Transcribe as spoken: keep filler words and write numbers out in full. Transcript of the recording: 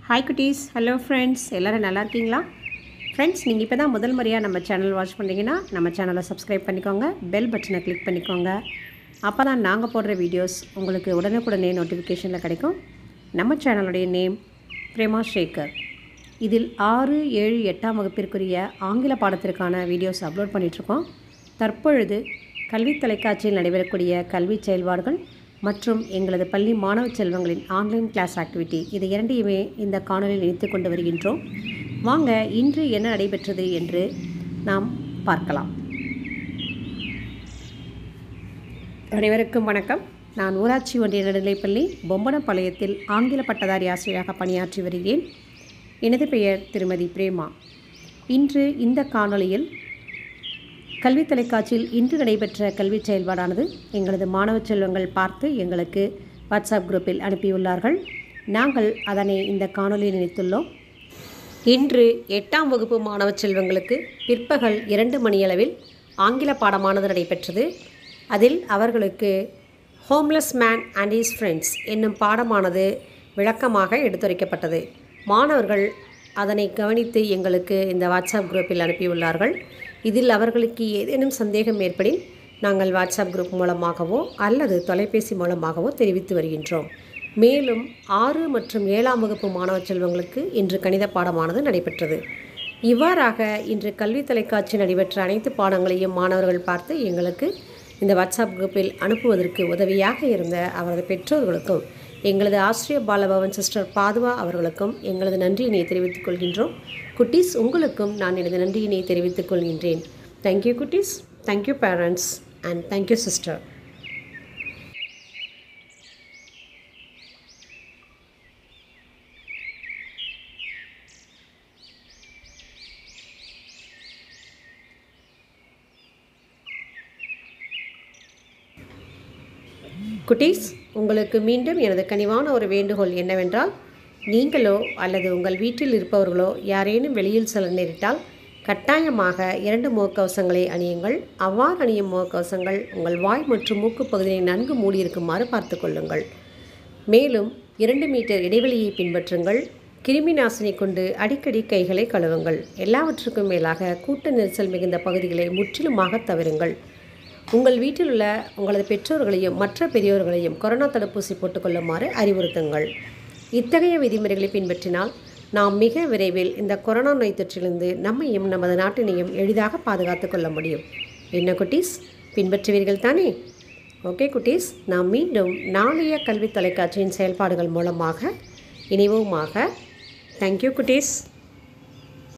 Hi குட்டீஸ், hello friends, எல்லோரும் நல்லா இருக்கீங்களா? ஃப்ரெண்ட்ஸ், நீங்கள் இப்போ தான் முதல் முறையாக நம்ம சேனல் வாட்ச் பண்ணிங்கன்னா நம்ம சேனலை சப்ஸ்கிரைப் பண்ணிக்கோங்க, பெல் பட்டனை கிளிக் பண்ணிக்கோங்க. அப்போ தான் நாங்கள் போடுற வீடியோஸ் உங்களுக்கு உடனுக்குடனே நோட்டிஃபிகேஷனில் கிடைக்கும். நம்ம சேனலுடைய நேம் பிரேமா சேகர். இதில் ஆறு ஏழு எட்டாம் வகுப்பிற்குரிய ஆங்கில பாடத்திற்கான வீடியோஸ் அப்லோட் பண்ணிகிட்ருக்கோம். தற்பொழுது கல்வி தொலைக்காட்சியில் நடைபெறக்கூடிய கல்வி செயல்பாடுகள் மற்றும் எங்களது பள்ளி மாணவ செல்வங்களின் ஆன்லைன் கிளாஸ் ஆக்டிவிட்டி இது இரண்டையுமே இந்த காணொலியில் இணைத்து கொண்டு வருகின்றோம். வாங்க இன்று என்ன நடைபெற்றது என்று நாம் பார்க்கலாம். அனைவருக்கும் வணக்கம். நான் ஊராட்சி ஒன்றிய நடுநிலைப்பள்ளி பொம்பனப்பாளையத்தில் ஆங்கில பட்டதாரி ஆசிரியராக பணியாற்றி வருகிறேன். எனது பெயர் திருமதி பிரேமா. இன்று இந்த காணொலியில் கல்வி தொலைக்காட்சியில் இன்று நடைபெற்ற கல்வி செயல்பாடானது எங்களது மாணவ செல்வங்கள் பார்த்து எங்களுக்கு வாட்ஸ்அப் குரூப்பில் அனுப்பியுள்ளார்கள். நாங்கள் அதனை இந்த காணொலியில் இணைத்துள்ளோம். இன்று எட்டாம் வகுப்பு மாணவ செல்வங்களுக்கு பிற்பகல் இரண்டு மணியளவில் ஆங்கில பாடமானது நடைபெற்றது. அதில் அவர்களுக்கு homeless man and his friends என்னும் பாடமானது விளக்கமாக எடுத்துரைக்கப்பட்டது. மாணவர்கள் அதனை கவனித்து எங்களுக்கு இந்த வாட்ஸ்அப் குரூப்பில் அனுப்பியுள்ளார்கள். இதில் அவர்களுக்கு ஏதேனும் சந்தேகம் ஏற்படின் நாங்கள் வாட்ஸ்அப் குரூப் மூலமாகவோ அல்லது தொலைபேசி மூலமாகவோ தெரிவித்து வருகின்றோம். மேலும் ஆறு மற்றும் ஏழாம் வகுப்பு மாணவ செல்வங்களுக்கு இன்று கணித பாடமானது நடைபெற்றது. இவ்வாறாக இன்று கல்வி தொலைக்காட்சி நடைபெற்ற அனைத்து பாடங்களையும் மாணவர்கள் பார்த்து எங்களுக்கு இந்த வாட்ஸ்அப் குரூப்பில் அனுப்புவதற்கு உதவியாக இருந்த அவரது பெற்றோர்களுக்கும் எங்களது ஆசிரியர் பாலபவன் சிஸ்டர் பாதுவா அவர்களுக்கும் எங்களது நன்றியினை தெரிவித்துக் கொள்கின்றோம். குட்டீஸ், உங்களுக்கும் நான் எனது நன்றியினை தெரிவித்துக் கொள்கின்றேன். தேங்க்யூ குட்டீஸ், thank you parents and thank you sister. குட்டீஸ், உங்களுக்கு மீண்டும் எனது கனிவான ஒரு வேண்டுகோள் என்னவென்றால், நீங்களோ அல்லது உங்கள் வீட்டில் இருப்பவர்களோ யாரேனும் வெளியில் செல்ல நேரிட்டால் கட்டாயமாக இரண்டு முகக்கவசங்களை அணியுங்கள். அவ்வாறு அணியும் முகக்கவசங்கள் உங்கள் வாய் மற்றும் மூக்கு பகுதியை நன்கு மூடியிருக்குமாறு பார்த்து கொள்ளுங்கள். மேலும் இரண்டு மீட்டர் இடைவெளியை பின்பற்றுங்கள். கிருமி நாசினி கொண்டு அடிக்கடி கைகளை கழுவுங்கள். எல்லாவற்றுக்கும் மேலாக கூட்ட நெரிசல் மிகுந்த பகுதிகளை முற்றிலுமாக தவிருங்கள். உங்கள் வீட்டில் உள்ள உங்களது பெற்றோர்களையும் மற்ற பெரியோர்களையும் கொரோனா தடுப்பூசி போட்டுக்கொள்ளுமாறு அறிவுறுத்துங்கள். இத்தகைய விதிமுறைகளை பின்பற்றினால் நாம் மிக விரைவில் இந்த கொரோனா நோய் தொற்றிலிருந்து நம்மையும் நமது நாட்டினையும் எளிதாக பாதுகாத்து கொள்ள முடியும். என்ன குட்டீஸ், பின்பற்றுவீர்கள் தானே? ஓகே குட்டீஸ், நாம் மீண்டும் நாளைய கல்வி தொலைக்காட்சியின் செயல்பாடுகள் மூலமாக இணைவோமாக. தேங்க்யூ குட்டீஸ்.